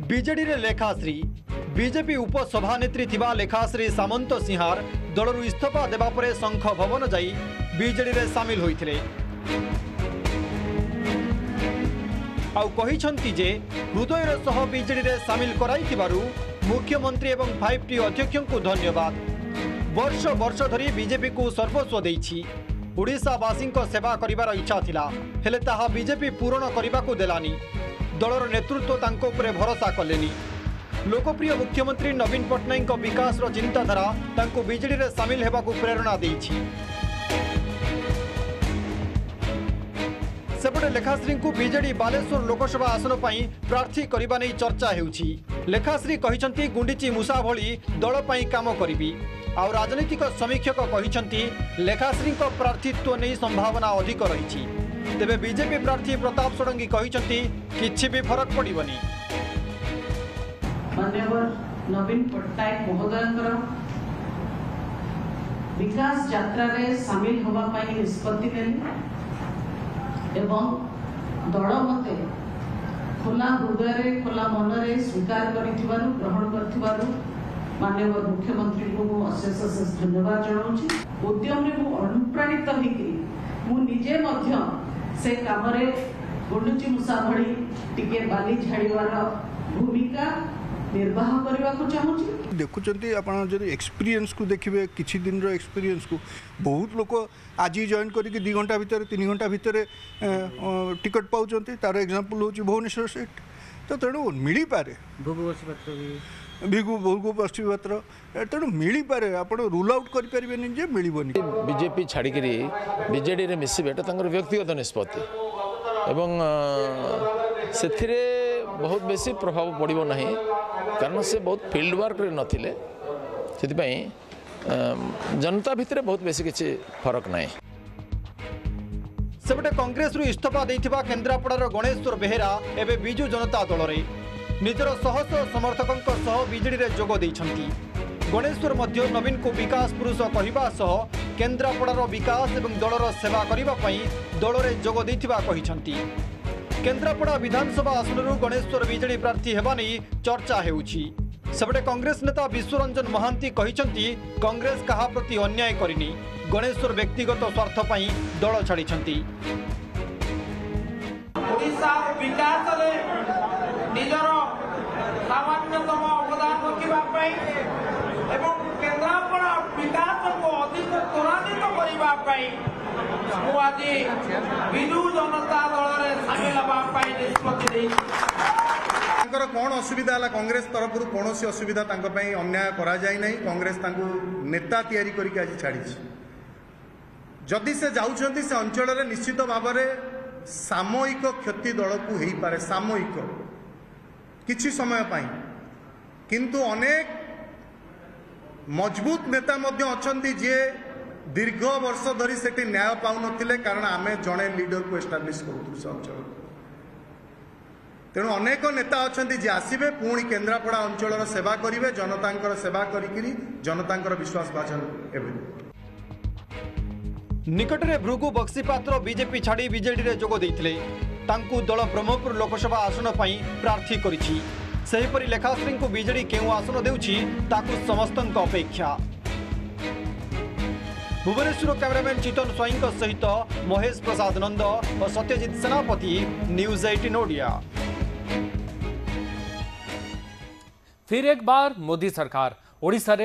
BJD रे लेखाश्री BJP उपसभानेत्री थिबा लेखाश्री सामंत सिंहार दलरू इस्तीफा देबा परे शंख भवन जाई बीजेडी रे शामिल होइथिले आउ कहिसंती जे हृदयर सह बीजेडी रे शामिल कराइथिबारु मुख्यमंत्री एवं 5T अध्यक्षों को धन्यवाद। वर्ष वर्ष धरी बीजेपी को सर्वस्व देइछि। ओडिशावासी सेवा करिवार इच्छा थिला हेले ताहा बीजेपी पूरण करने को देलानी। दलर नेतृत्व तांको उपरे भरोसा कलेनी। लोकप्रिय मुख्यमंत्री नवीन पट्टनायक विकास चिंताधारा तांको बीजेडी रे शामिल हेबा को प्रेरणा देइछि। सेपटे लेखाश्री को बीजेडी बालेश्वर लोकसभा आसन पर प्रार्थी करने नहीं चर्चा हेउछि। लेखाश्री कहिसंती गुंडीची मूसा भली दल पई काम करिबी। आउ राजनीतिक समीक्षक कहिसंती लेखाश्री प्रार्थीत्व नहीं संभावना अधिक रही। तेबे बीजेपी प्रार्थी प्रताप षडंगी कहिसंती किछि भी फरक पड़िबनी। माननीय नवीन पट्टनायक महोदय विकास यात्रा रे शामिल होगा पाई निष्पत्ति नेली एवं दल मते खोला हृदय खोला मन स्वीकार करिथिबारु ग्रहण करथिबारु माननीय मुख्यमंत्री को अशेष अशेष धन्यवाद जनाऊँ। उद्यम रे मु अनुप्राणित होइकि मु निजे मध्य से काम रे गुंडुची मूसा भली टिके बाली झाड़ीवार भूमिका निर्वाह करने को चाहूँगी। देखुंत आप एक्सपीरियंस को देखिए किछि दिन एक्सपीरियंस को बहुत लोग आज जॉइन करके 2 घंटा भितर 3 घंटा भितर टिकट पाँच तार एग्जांपल हूँ भुवनेश्वर सीट तो तेणु मिल पारे भिगु भोगु बसी पत्र तेणु मिल पारे आप रूल आउट करें मिलबनी। बीजेपी छाड़ी बीजेडी रे मिसबे व्यक्तिगत निष्पत्ति एवं से बहुत बेसी प्रभाव पड़ो ना कारण से बहुत फील्ड वर्क रे नथिले सेतिपई जनता भितर बहुत बेसी किछि फरक नाही। सेपटे कांग्रेस रु इस्तीफा देइथिबा केन्द्रापड़ार गणेश्वर बेहेरा एबे बिजु जनता दल रे निजर सहस समर्थकों सह बीजेडी रे जोग देइछंती। गणेश्वर मध्य नवीन को विकास पुरुष कहवा सह केन्द्रापड़ार विकास एवं दलर सेवा करबा पई दल रे जोग देइथिबा कहिछंती। केन्द्रापड़ा विधानसभा आसनरू गणेश्वर बीजेडी प्रार्थी हेबा नहीं चर्चा हेउछि। सेपटे कांग्रेस नेता विश्वरंजन महांती कहिसंती कांग्रेस कहा प्रति अन्याय करिनी गणेश्वर व्यक्तिगत स्वार्थ पई दल छाड़िछंती। ओडिशा विकास रे निजर सामान्यतम अवदान रखिबा पई एवं केन्द्रापड़ा विकास को अधिक त्वरान्वित करबा पई आज बिजु जनता दल रे शामिल होबा पई निष्पत्ति देइ। कौन असुविधा है कांग्रेस तरफ कौन असुविधा अन्याय करा जाय नहीं। कांग्रेस नेता तैयारी करके आज छाड़ी जदि से जाउछंती से अंचल रे निश्चित भाव में सामयिक क्षति दल को हो पारे सामयिक किछि समय पाई किंतु अनेक मजबूत नेता मध्य अछंती जे दीर्घ वर्ष धरी से न्याय पाउन कारण आम जड़े लीडर को एस्टाब्लिश करूँ से अंचल तेणु अनेक नेता अच्छा जे आसवे पुणी केन्द्रापड़ा अंचल सेवा करेंगे जनता सेवा करी जनता विश्वास भाजन एवं निकटरे भृगु बक्सीपात्र बीजेपी छाड़ी बीजेडी रे जोग देइथिले तांकु दल ब्रह्मपुर लोकसभा आसन पई प्रार्थी करिछि। सेहिपरि लेखाश्री को बीजेडी केउ आसन देउछि ताकु समस्तक अपेक्षा। भुवनेश्वर कैमरामैन चितन स्वाईं सहित महेश प्रसाद नंद और सत्यजित सेनापति न्यूज 18 ओडिया। फिर एक बार मोदी सरकार ओडिशा